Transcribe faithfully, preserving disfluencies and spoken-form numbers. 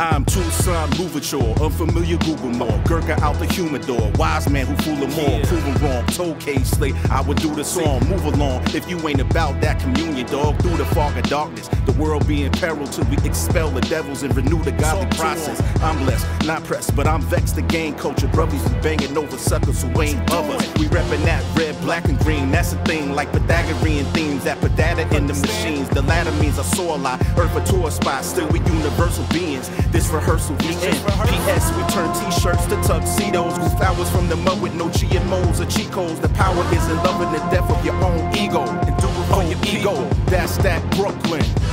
I'm Tucson Louverture, unfamiliar Google more. Gurkha out the humidor, wise man who fool them all. Yeah. Proven wrong, told K-Slate I would do the song. Move along, if you ain't about that communion, dog. Through the fog of darkness, the world be in peril till we expel the devils and renew the godly process. I'm blessed, not pressed, but I'm vexed. The gang culture, brothers be banging over suckers who ain't others. We reppin' that red, black, and green. That's a thing, like Pythagorean themes that put data in the machines. The latter means I saw a lot, earth a tour spot. Still we universal beings. This rehearsal we in. P S we turn t-shirts to tuxedos. Goof hours from the mud with no G M Os or cheat codes. The power is in loving the death of your own ego and do it for your ego. That's that Brooklyn.